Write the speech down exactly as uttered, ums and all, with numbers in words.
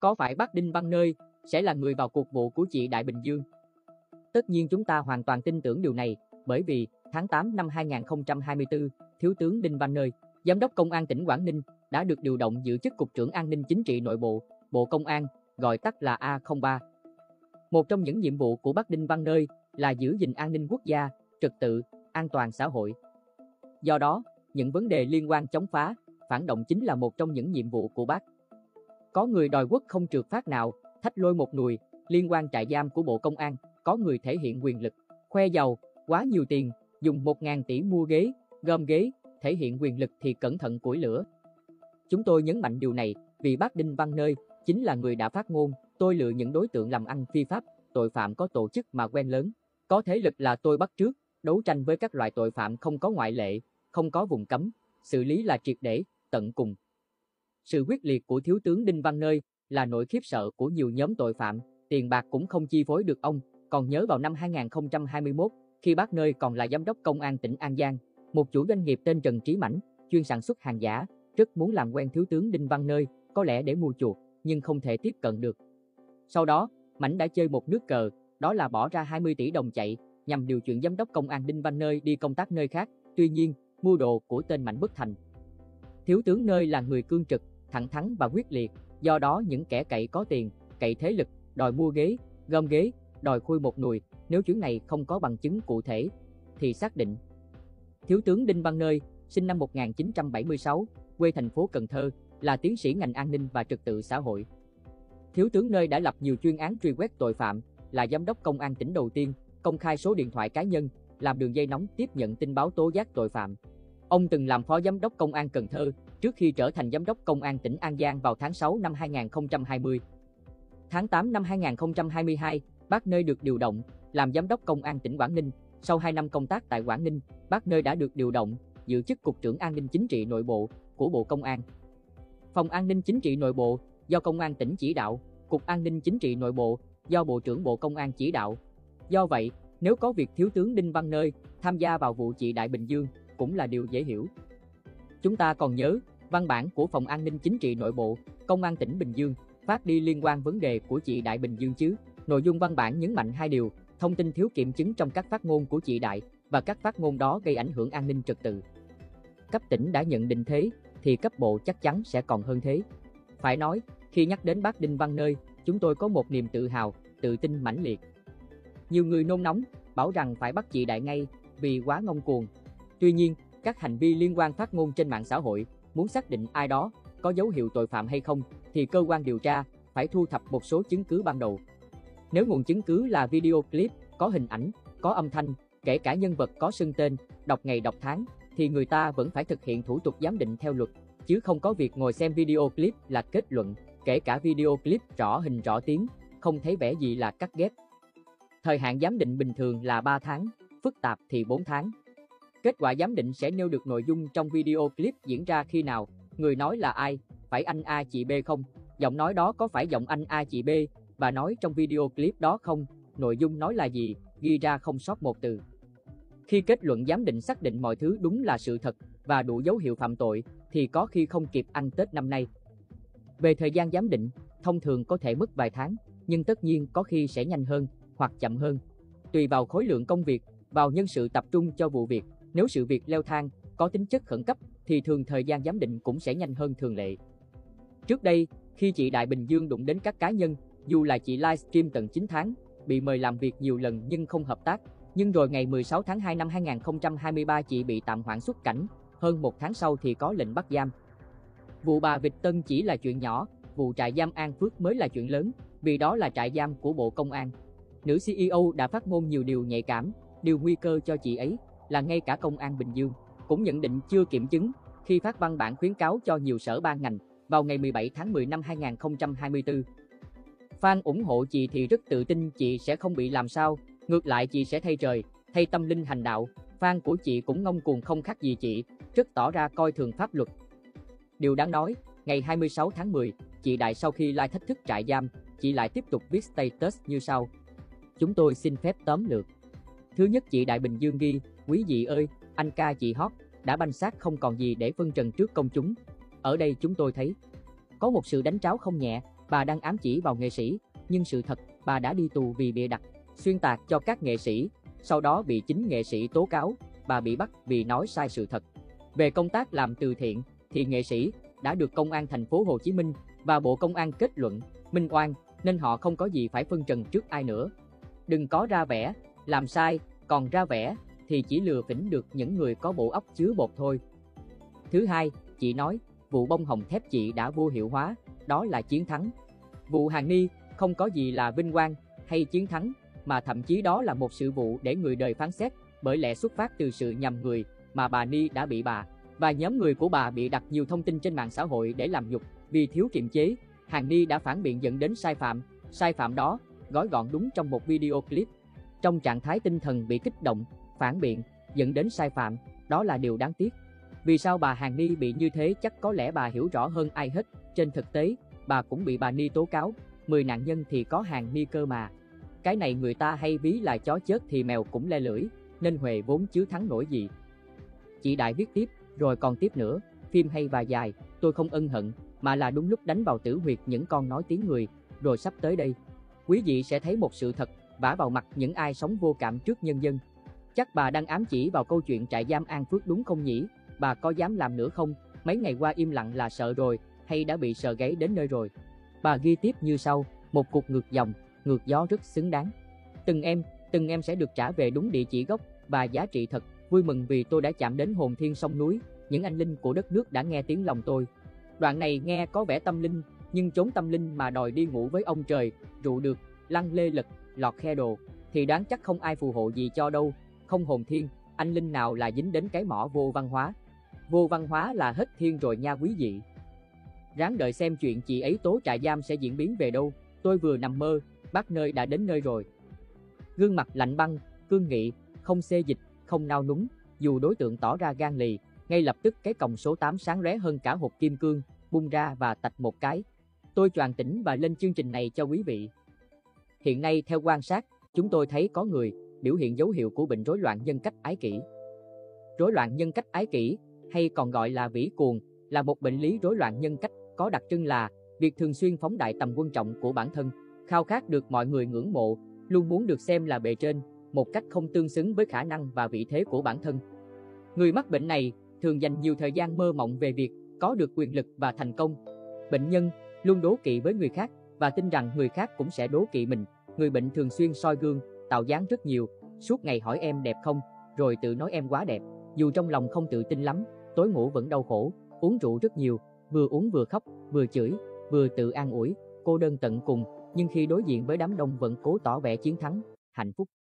Có phải bác Đinh Văn Nơi sẽ là người vào cuộc vụ của chị Đại Bình Dương? Tất nhiên chúng ta hoàn toàn tin tưởng điều này, bởi vì tháng tám năm hai nghìn không trăm hai mươi tư, Thiếu tướng Đinh Văn Nơi, Giám đốc Công an tỉnh Quảng Ninh, đã được điều động giữ chức Cục trưởng An ninh Chính trị Nội bộ, Bộ Công an, gọi tắt là A không ba. Một trong những nhiệm vụ của bác Đinh Văn Nơi là giữ gìn an ninh quốc gia, trật tự, an toàn xã hội. Do đó, những vấn đề liên quan chống phá, phản động chính là một trong những nhiệm vụ của bác. Có người đòi quốc không trượt phát nào, thách lôi một nùi, liên quan trại giam của Bộ Công an, có người thể hiện quyền lực, khoe giàu, quá nhiều tiền, dùng một ngàn tỷ mua ghế, gom ghế, thể hiện quyền lực thì cẩn thận củi lửa. Chúng tôi nhấn mạnh điều này vì bác Đinh Văn Nơi chính là người đã phát ngôn, tôi lựa những đối tượng làm ăn phi pháp, tội phạm có tổ chức mà quen lớn, có thế lực là tôi bắt trước, đấu tranh với các loại tội phạm không có ngoại lệ, không có vùng cấm, xử lý là triệt để, tận cùng. Sự quyết liệt của Thiếu tướng Đinh Văn Nơi là nỗi khiếp sợ của nhiều nhóm tội phạm, tiền bạc cũng không chi phối được ông. Còn nhớ vào năm hai nghìn không trăm hai mươi mốt, khi bác Nơi còn là Giám đốc Công an tỉnh An Giang, một chủ doanh nghiệp tên Trần Trí Mãnh, chuyên sản xuất hàng giả, rất muốn làm quen Thiếu tướng Đinh Văn Nơi, có lẽ để mua chuộc, nhưng không thể tiếp cận được. Sau đó, Mãnh đã chơi một nước cờ, đó là bỏ ra hai mươi tỷ đồng chạy, nhằm điều chuyển Giám đốc Công an Đinh Văn Nơi đi công tác nơi khác, tuy nhiên, mưu đồ của tên Mãnh bất thành. Thiếu tướng Nơi là người cương trực, thẳng thắn và quyết liệt, do đó những kẻ cậy có tiền, cậy thế lực, đòi mua ghế, gom ghế, đòi khui một nùi, nếu chuyến này không có bằng chứng cụ thể, thì xác định. Thiếu tướng Đinh Văn Nơi, sinh năm một nghìn chín trăm bảy mươi sáu, quê thành phố Cần Thơ, là tiến sĩ ngành an ninh và trật tự xã hội. Thiếu tướng Nơi đã lập nhiều chuyên án truy quét tội phạm, là Giám đốc Công an tỉnh đầu tiên, công khai số điện thoại cá nhân, làm đường dây nóng tiếp nhận tin báo tố giác tội phạm. Ông từng làm Phó Giám đốc Công an Cần Thơ, trước khi trở thành Giám đốc Công an tỉnh An Giang vào tháng sáu năm hai nghìn không trăm hai mươi. Tháng tám năm hai nghìn không trăm hai mươi hai, bác Nơi được điều động làm Giám đốc Công an tỉnh Quảng Ninh. Sau hai năm công tác tại Quảng Ninh, bác Nơi đã được điều động giữ chức Cục trưởng An ninh Chính trị Nội bộ của Bộ Công an. Phòng An ninh Chính trị Nội bộ do Công an tỉnh chỉ đạo, Cục An ninh Chính trị Nội bộ do Bộ trưởng Bộ Công an chỉ đạo. Do vậy, nếu có việc Thiếu tướng Đinh Văn Nơi tham gia vào vụ chị Đại Bình Dương cũng là điều dễ hiểu. Chúng ta còn nhớ văn bản của Phòng An ninh Chính trị Nội bộ, Công an tỉnh Bình Dương phát đi liên quan vấn đề của chị Đại Bình Dương chứ. Nội dung văn bản nhấn mạnh hai điều, thông tin thiếu kiểm chứng trong các phát ngôn của chị Đại và các phát ngôn đó gây ảnh hưởng an ninh trật tự. Cấp tỉnh đã nhận định thế, thì cấp bộ chắc chắn sẽ còn hơn thế. Phải nói, khi nhắc đến bác Đinh Văn Nơi, chúng tôi có một niềm tự hào, tự tin mãnh liệt. Nhiều người nôn nóng, bảo rằng phải bắt chị Đại ngay, vì quá ngông cuồng. Tuy nhiên, các hành vi liên quan phát ngôn trên mạng xã hội, muốn xác định ai đó có dấu hiệu tội phạm hay không, thì cơ quan điều tra phải thu thập một số chứng cứ ban đầu. Nếu nguồn chứng cứ là video clip, có hình ảnh, có âm thanh, kể cả nhân vật có xưng tên, đọc ngày đọc tháng, thì người ta vẫn phải thực hiện thủ tục giám định theo luật, chứ không có việc ngồi xem video clip là kết luận, kể cả video clip rõ hình rõ tiếng, không thấy vẻ gì là cắt ghép. Thời hạn giám định bình thường là ba tháng, phức tạp thì bốn tháng. Kết quả giám định sẽ nêu được nội dung trong video clip diễn ra khi nào, người nói là ai, phải anh A chị B không, giọng nói đó có phải giọng anh A chị B, và nói trong video clip đó không, nội dung nói là gì, ghi ra không sót một từ. Khi kết luận giám định xác định mọi thứ đúng là sự thật và đủ dấu hiệu phạm tội, thì có khi không kịp ăn Tết năm nay. Về thời gian giám định, thông thường có thể mất vài tháng, nhưng tất nhiên có khi sẽ nhanh hơn hoặc chậm hơn. Tùy vào khối lượng công việc, vào nhân sự tập trung cho vụ việc, nếu sự việc leo thang, có tính chất khẩn cấp, thì thường thời gian giám định cũng sẽ nhanh hơn thường lệ. Trước đây, khi chị Đại Bình Dương đụng đến các cá nhân, dù là chị livestream tận chín tháng, bị mời làm việc nhiều lần nhưng không hợp tác, nhưng rồi ngày mười sáu tháng hai năm hai nghìn không trăm hai mươi ba chị bị tạm hoãn xuất cảnh, hơn một tháng sau thì có lệnh bắt giam. Vụ bà Vịt Tân chỉ là chuyện nhỏ, vụ trại giam An Phước mới là chuyện lớn, vì đó là trại giam của Bộ Công an. Nữ xê e ô đã phát ngôn nhiều điều nhạy cảm, điều nguy cơ cho chị ấy là ngay cả Công an Bình Dương cũng nhận định chưa kiểm chứng khi phát văn bản khuyến cáo cho nhiều sở ban ngành vào ngày mười bảy tháng mười năm hai nghìn không trăm hai mươi tư. Fan ủng hộ chị thì rất tự tin chị sẽ không bị làm sao, ngược lại chị sẽ thay trời, thay tâm linh hành đạo. Fan của chị cũng ngông cuồng không khác gì chị, rất tỏ ra coi thường pháp luật. Điều đáng nói, ngày hai mươi sáu tháng mười, chị Đại sau khi live thách thức trại giam, chị lại tiếp tục viết status như sau. Chúng tôi xin phép tóm lược. Thứ nhất, chị Đại Bình Dương ghi, quý vị ơi, anh ca chị hot, đã banh xác không còn gì để phân trần trước công chúng. Ở đây chúng tôi thấy có một sự đánh tráo không nhẹ, Bà đang ám chỉ vào nghệ sĩ, nhưng sự thật, bà đã đi tù vì bịa đặt, xuyên tạc cho các nghệ sĩ, sau đó bị chính nghệ sĩ tố cáo, bà bị bắt vì nói sai sự thật. Về công tác làm từ thiện, thì nghệ sĩ đã được Công an thành phố Hồ Chí Minh và Bộ Công an kết luận minh oan, nên họ không có gì phải phân trần trước ai nữa. Đừng có ra vẻ, làm sai, còn ra vẻ thì chỉ lừa phỉnh được những người có bộ óc chứa bột thôi. Thứ hai, chị nói, vụ bông hồng thép chị đã vô hiệu hóa, đó là chiến thắng. Vụ Hàn Ni không có gì là vinh quang hay chiến thắng, mà thậm chí đó là một sự vụ để người đời phán xét, bởi lẽ xuất phát từ sự nhầm người mà bà Ni đã bị bà và nhóm người của bà bị đặt nhiều thông tin trên mạng xã hội để làm nhục. Vì thiếu kiềm chế, Hàn Ni đã phản biện dẫn đến sai phạm. Sai phạm đó gói gọn đúng trong một video clip. Trong trạng thái tinh thần bị kích động, phản biện dẫn đến sai phạm, đó là điều đáng tiếc. Vì sao bà Hàn Ni bị như thế? Chắc có lẽ bà hiểu rõ hơn ai hết. Trên thực tế, bà cũng bị bà Ni tố cáo. mười nạn nhân thì có Hàn Ni cơ mà. Cái này người ta hay ví là chó chết thì mèo cũng le lưỡi, nên huề vốn chứ thắng nổi gì. Chị Đại viết tiếp, rồi còn tiếp nữa, phim hay và dài, tôi không ân hận, mà là đúng lúc đánh vào tử huyệt những con nói tiếng người. Rồi sắp tới đây, quý vị sẽ thấy một sự thật vả vào mặt những ai sống vô cảm trước nhân dân. Chắc bà đang ám chỉ vào câu chuyện trại giam An Phước đúng không nhỉ? Bà có dám làm nữa không? Mấy ngày qua im lặng là sợ rồi, hay đã bị sờ gáy đến nơi rồi? Bà ghi tiếp như sau, một cuộc ngược dòng, ngược gió rất xứng đáng. Từng em, từng em sẽ được trả về đúng địa chỉ gốc và giá trị thật. Vui mừng vì tôi đã chạm đến hồn thiên sông núi, những anh linh của đất nước đã nghe tiếng lòng tôi. Đoạn này nghe có vẻ tâm linh, nhưng chốn tâm linh mà đòi đi ngủ với ông trời, rượu được, lăng lê lật, lọt khe đồ, thì đoán chắc không ai phù hộ gì cho đâu. Không hồn thiên, anh linh nào là dính đến cái mỏ vô văn hóa. Vô văn hóa là hết thiên rồi nha quý vị. Ráng đợi xem chuyện chị ấy tố trại giam sẽ diễn biến về đâu. Tôi vừa nằm mơ, bác nơi đã đến nơi rồi. Gương mặt lạnh băng, cương nghị, không xê dịch, không nao núng. Dù đối tượng tỏ ra gan lì, ngay lập tức cái còng số tám sáng ré hơn cả hộp kim cương, bung ra và tạch một cái. Tôi choàng tỉnh và lên chương trình này cho quý vị. Hiện nay theo quan sát, chúng tôi thấy có người biểu hiện dấu hiệu của bệnh rối loạn nhân cách ái kỷ. Rối loạn nhân cách ái kỷ, hay còn gọi là vĩ cuồng, là một bệnh lý rối loạn nhân cách có đặc trưng là việc thường xuyên phóng đại tầm quan trọng của bản thân, khao khát được mọi người ngưỡng mộ, luôn muốn được xem là bề trên, một cách không tương xứng với khả năng và vị thế của bản thân. Người mắc bệnh này thường dành nhiều thời gian mơ mộng về việc có được quyền lực và thành công. Bệnh nhân luôn đố kỵ với người khác và tin rằng người khác cũng sẽ đố kỵ mình. Người bệnh thường xuyên soi gương, tạo dáng rất nhiều, suốt ngày hỏi em đẹp không, rồi tự nói em quá đẹp. Dù trong lòng không tự tin lắm, tối ngủ vẫn đau khổ, uống rượu rất nhiều, vừa uống vừa khóc, vừa chửi, vừa tự an ủi, cô đơn tận cùng, nhưng khi đối diện với đám đông vẫn cố tỏ vẻ chiến thắng, hạnh phúc.